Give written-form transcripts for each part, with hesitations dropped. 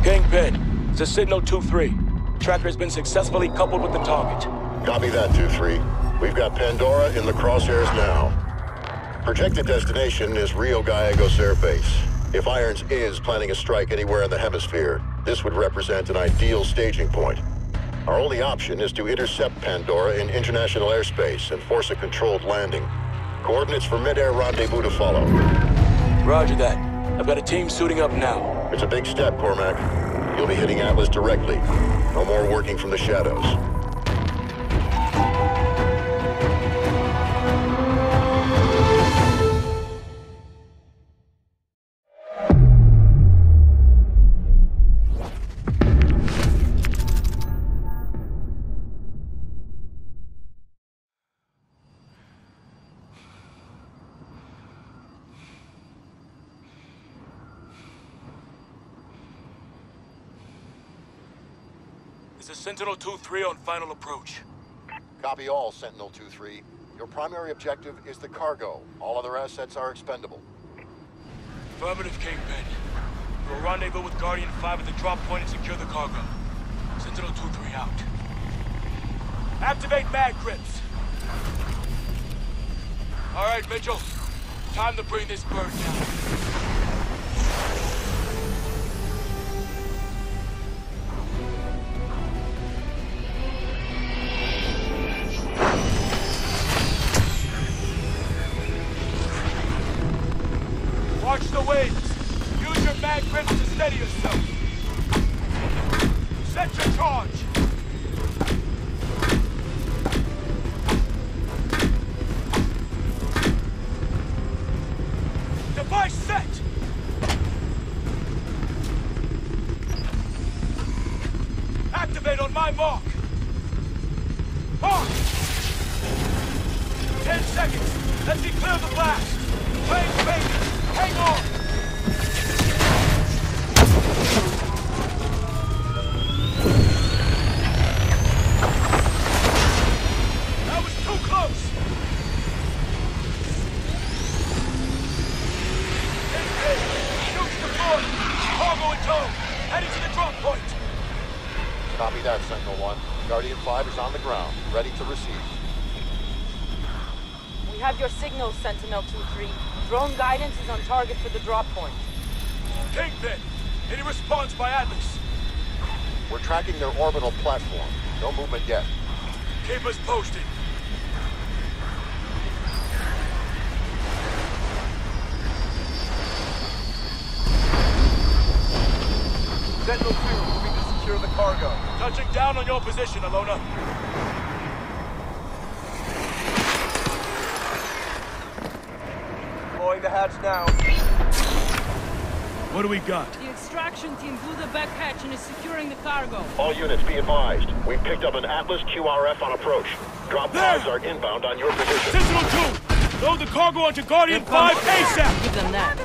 Kingpin, it's a Signal 2-3. Tracker has been successfully coupled with the target. Copy that, 2-3. We've got Pandora in the crosshairs now. Projected destination is Rio Gallegos Air Base. If Irons is planning a strike anywhere in the hemisphere, this would represent an ideal staging point. Our only option is to intercept Pandora in international airspace and force a controlled landing. Coordinates for mid-air rendezvous to follow. Roger that. I've got a team suiting up now. It's a big step, Cormac. You'll be hitting Atlas directly. No more working from the shadows. This is Sentinel 2-3 on final approach. Copy all, Sentinel 2-3. Your primary objective is the cargo. All other assets are expendable. Affirmative, Kingpin. We'll rendezvous with Guardian 5 at the drop point and secure the cargo. Sentinel 2-3 out. Activate mag grips. All right, Mitchell. Time to bring this bird down. Watch the wings. Use your mag grips to steady yourself. Set your charge. Device set. Activate on my mark. Mark. 10 seconds. Let's see clear the blast. Plane's baby. Hang on! That was too close! Nukes deployed! Cargo in tow! Heading to the drop point! Copy that, Sentinel-1. Guardian 5 is on the ground, ready to receive. We have your signal, Sentinel 2-3. Drone guidance is on target for the drop point. Kingpin! Any response by Atlas? We're tracking their orbital platform. No movement yet. Keep us posted. Sentinel 2, moving to secure the cargo. Touching down on your position, Alona. Deploying the hatch now. What do we got? The extraction team blew the back hatch and is securing the cargo. All units be advised. We picked up an Atlas QRF on approach. Drop pods are inbound on your position. Sentinel 2! Load the cargo onto Guardian 5 ASAP! Give them that.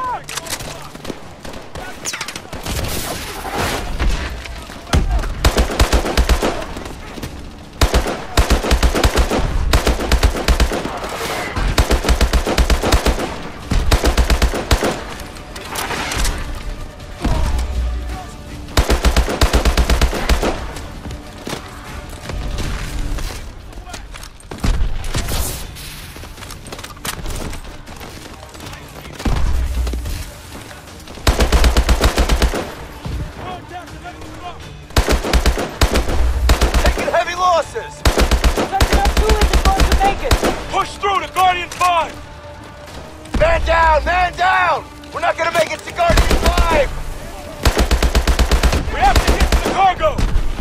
Push through to Guardian 5! Man down! Man down! We're not gonna make it to Guardian 5! We have to get to the cargo!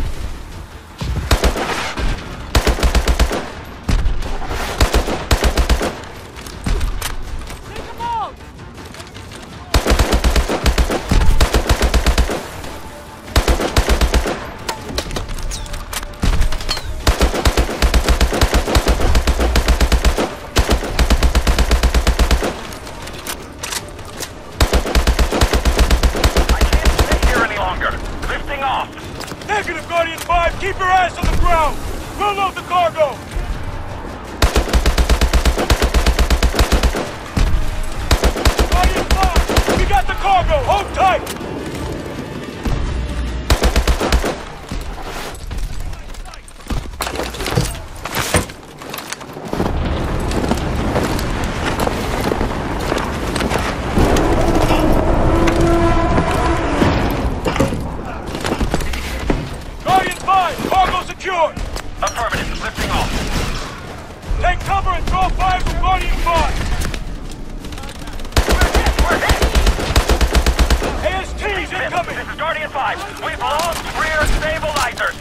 Take them out! Negative, Guardian 5! Keep your ass on the ground! We'll load the cargo! Guardian 5! We got the cargo! Hold tight! 5. We've lost rear stabilizers.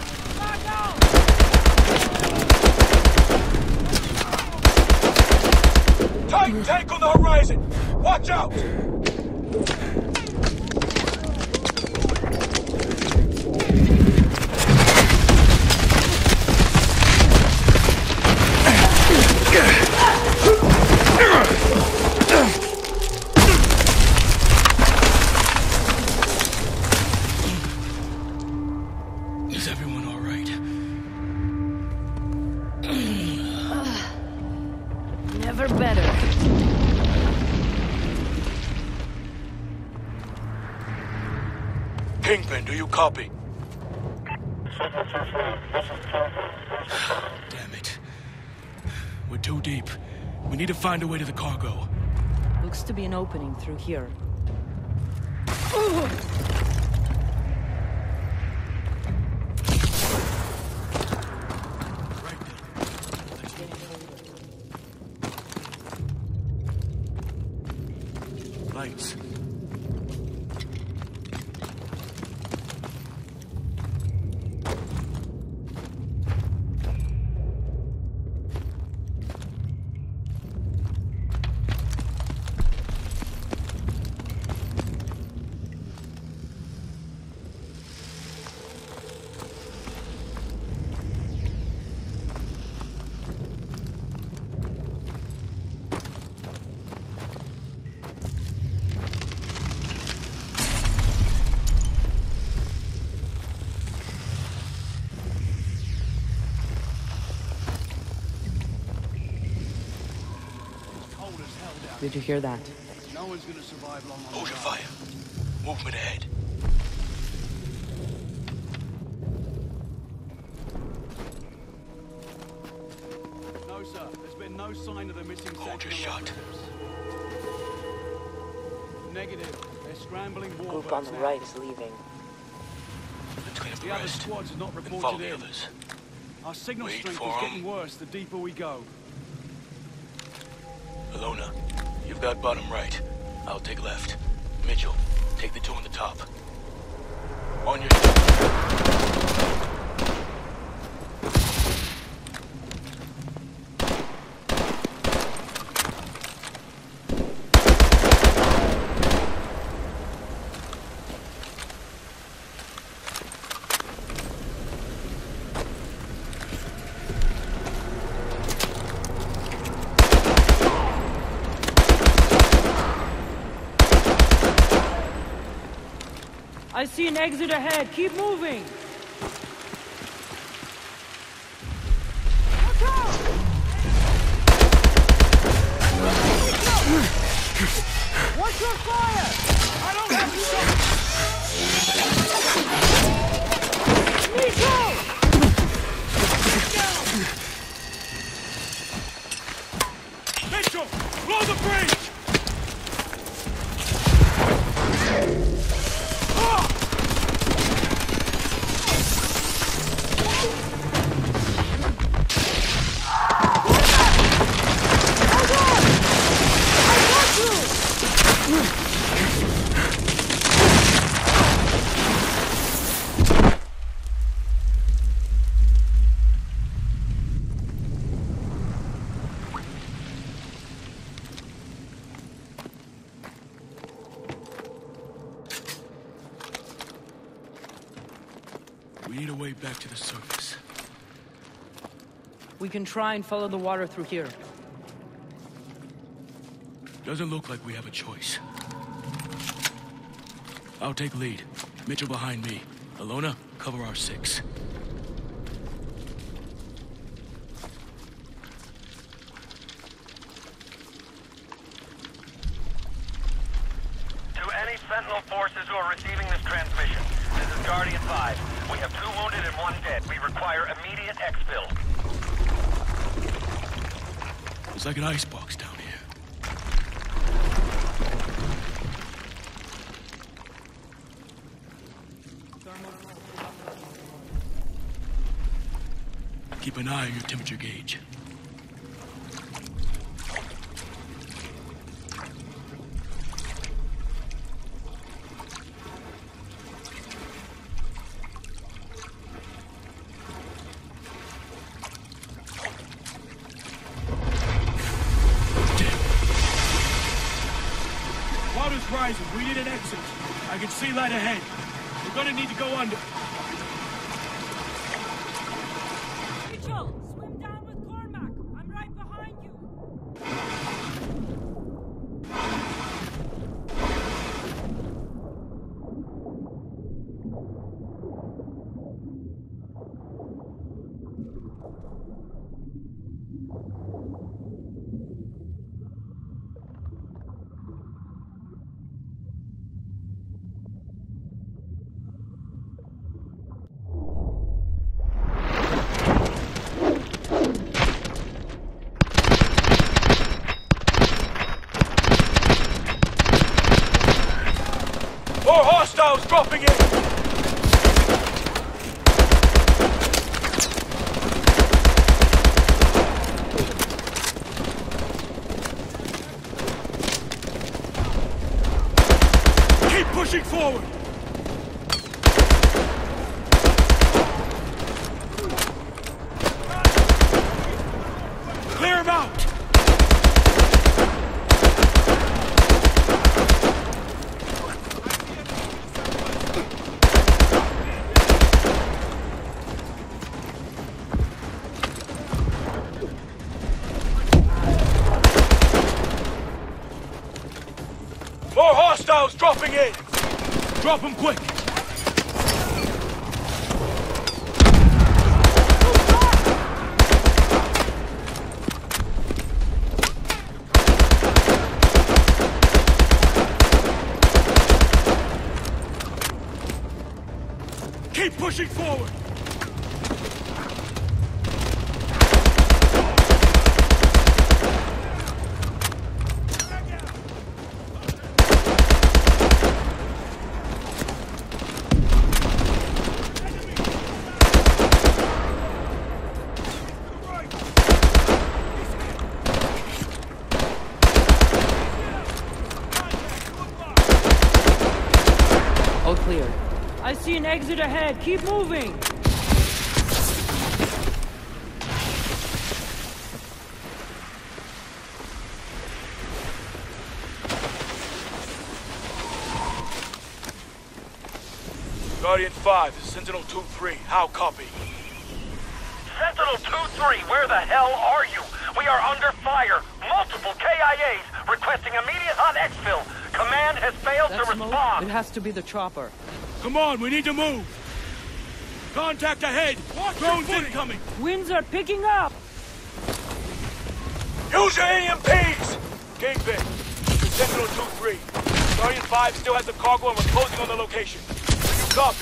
Titan tank on the horizon! Watch out! Is everyone all right? Never better. Kingpin, do you copy? Damn it. We're too deep. We need to find a way to the cargo. Looks to be an opening through here. Right there. Lights. Did you hear that? No one's gonna survive long on Hold the your ground. fire. Movement ahead. No, sir. There's been no sign of the missing Hold your Sentinel shot. operatives. Negative. They're scrambling warbirds Group on the now. right is leaving. Let's clean up the The other rest. squads have not Then reported follow the in. others. Our signal Wait strength for is 'em. getting worse the deeper we go. Alona, you've got bottom right. I'll take left. Mitchell, take the two on the top. On your... I see an exit ahead. Keep moving. Watch your fire! I don't have to Mitchell, blow the bridge! We need a way back to the surface. We can try and follow the water through here. Doesn't look like we have a choice. I'll take lead. Mitchell behind me. Alona, cover our 6. To any Sentinel forces who are receiving this transmission, this is Guardian 5. We have 2 wounded and 1 dead. We require immediate exfil. It's like an icebox down here. Keep an eye on your temperature gauge. see light ahead. We're gonna need to go under. Mitchell, swim down with Cormac. I'm right behind you. More hostiles dropping in! Keep pushing forward! Clear them out! More hostiles dropping in! Drop them quick! Keep pushing forward! All clear. I see an exit ahead. Keep moving. Guardian 5, this is Sentinel 2-3. How copy? Sentinel 2-3, where the hell are you? We are under fire. Multiple KIAs requesting immediate hot exfil. Command has failed to That's smoke? respond. It has to be the chopper. Come on, we need to move! Contact ahead! Drones incoming! Winds are picking up. Use your EMPs! Kingpin, this is Sentinel 2-3. Guardian 5 still has the cargo and we're closing on the location. You copy?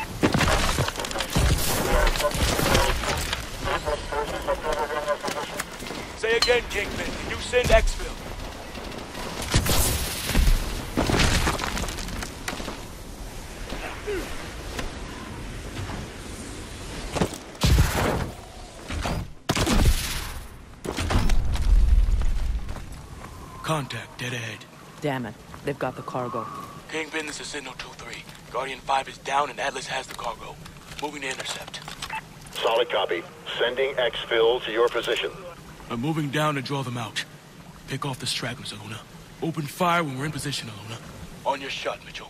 Say again, Kingpin. Can you send exfil? Contact, dead ahead. Damn it. They've got the cargo. Kingpin, this is Sentinel 2-3. Guardian 5 is down and Atlas has the cargo. Moving to intercept. Solid copy. Sending exfil to your position. I'm moving down to draw them out. Pick off the stragglers, Alona. Open fire when we're in position, Alona. On your shot, Mitchell.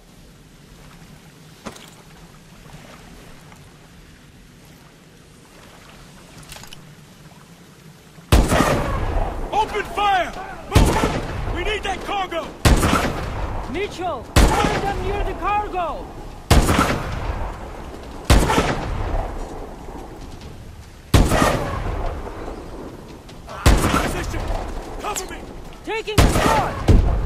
Open fire! Move! We need that cargo! Mitchell, find them near the cargo. Position! Cover me! Taking the shot.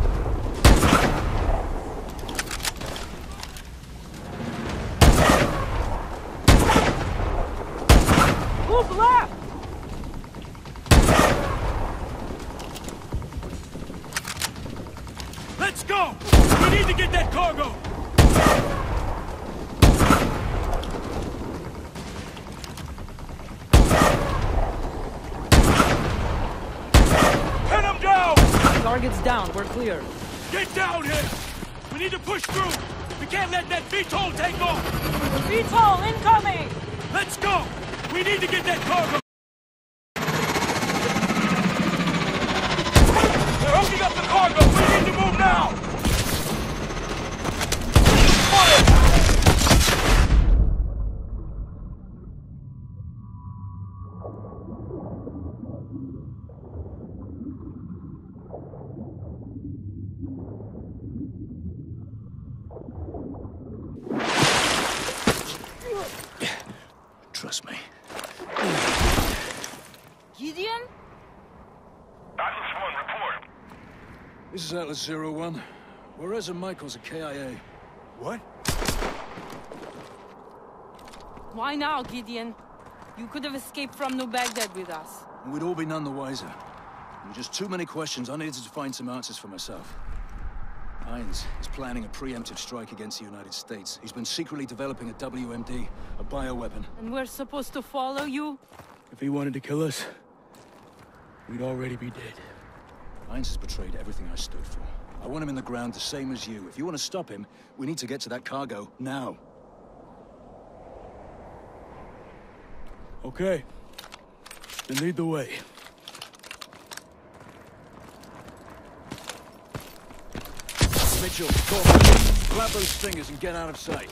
Move left. Let's go! We need to get that cargo! Pin him down! Target's down. We're clear. Get down here! We need to push through! We can't let that VTOL take off! VTOL incoming. Let's go! We need to get that cargo! They're hooking up the cargo! We need to move now! trust me. Gideon? Atlas 1, report. This is Atlas 01. Juarez and Michaels are KIA. What? Why now, Gideon? You could have escaped from New Baghdad with us. And we'd all be none the wiser. There were just too many questions. I needed to find some answers for myself. Irons is planning a preemptive strike against the United States. He's been secretly developing a WMD, a bioweapon. And we're supposed to follow you? If he wanted to kill us, we'd already be dead. Irons has betrayed everything I stood for. I want him in the ground the same as you. If you want to stop him, we need to get to that cargo now. Okay. Then lead the way. Mitchell, talk. Grab those fingers and get out of sight.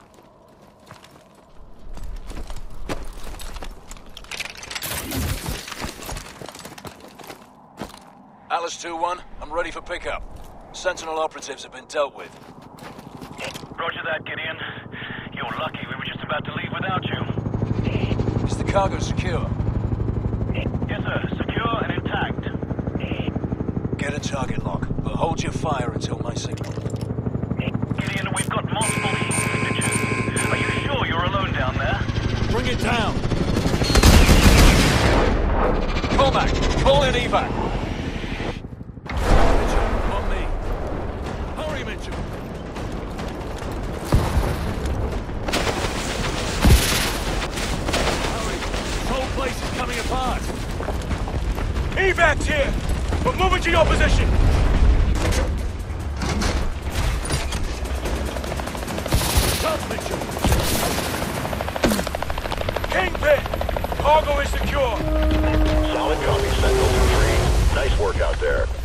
Atlas 2-1, I'm ready for pickup. Sentinel operatives have been dealt with. Roger that, Gideon. You're lucky we were just about to leave without you. Is the cargo secure? Yes, sir. Secure and intact. Get a target lock, but hold your fire until my signal. Gideon, we've got multiple heat signatures. Are you sure you're alone down there? Bring it down! Cormac, call in evac! Mitchell, on me. Hurry, Mitchell! Hurry! This whole place is coming apart! Evac's here! We're moving to your position! Stop, Mitchell! Kingpin! Cargo is secure! Solid copy, Sentinel 2-3. Nice work out there.